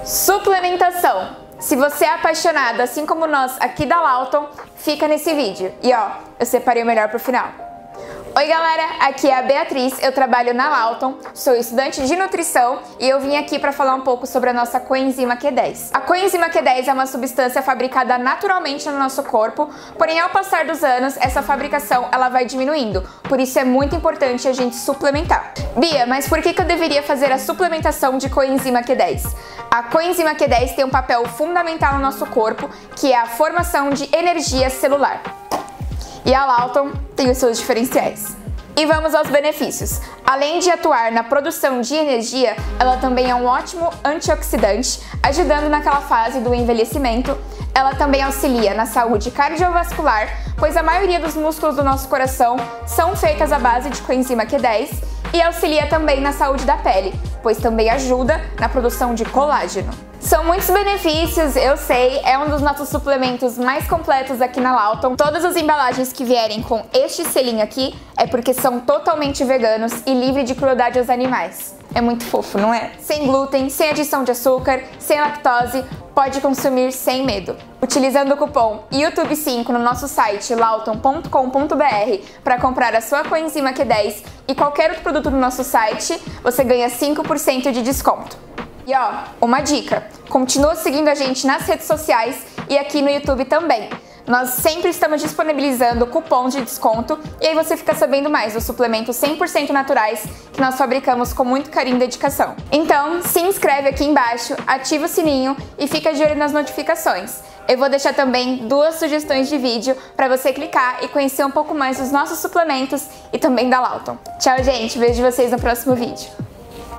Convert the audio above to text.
Suplementação. Se você é apaixonado, assim como nós aqui da Lawton, fica nesse vídeo. E ó, eu separei o melhor pro final. Oi galera, aqui é a Beatriz, eu trabalho na Lawton, sou estudante de nutrição e eu vim aqui para falar um pouco sobre a nossa coenzima Q10. A coenzima Q10 é uma substância fabricada naturalmente no nosso corpo, porém ao passar dos anos, essa fabricação ela vai diminuindo, por isso é muito importante a gente suplementar. Bia, mas por que eu deveria fazer a suplementação de coenzima Q10? A coenzima Q10 tem um papel fundamental no nosso corpo, que é a formação de energia celular. E a Lawton tem os seus diferenciais. E vamos aos benefícios. Além de atuar na produção de energia, ela também é um ótimo antioxidante, ajudando naquela fase do envelhecimento. Ela também auxilia na saúde cardiovascular, pois a maioria dos músculos do nosso coração são feitas à base de coenzima Q10, e auxilia também na saúde da pele, pois também ajuda na produção de colágeno. São muitos benefícios, eu sei, é um dos nossos suplementos mais completos aqui na Lawton. Todas as embalagens que vierem com este selinho aqui é porque são totalmente veganos e livre de crueldade aos animais. É muito fofo, não é? Sem glúten, sem adição de açúcar, sem lactose, pode consumir sem medo. Utilizando o cupom YouTube5 no nosso site lawton.com.br para comprar a sua coenzima Q10 e qualquer outro produto do nosso site, você ganha 5% de desconto. E ó, uma dica, continua seguindo a gente nas redes sociais e aqui no YouTube também. Nós sempre estamos disponibilizando cupons de desconto e aí você fica sabendo mais dos suplementos 100% naturais que nós fabricamos com muito carinho e dedicação. Então, se inscreve aqui embaixo, ativa o sininho e fica de olho nas notificações. Eu vou deixar também 2 sugestões de vídeo para você clicar e conhecer um pouco mais dos nossos suplementos e também da Lawton. Tchau, gente! Vejo vocês no próximo vídeo.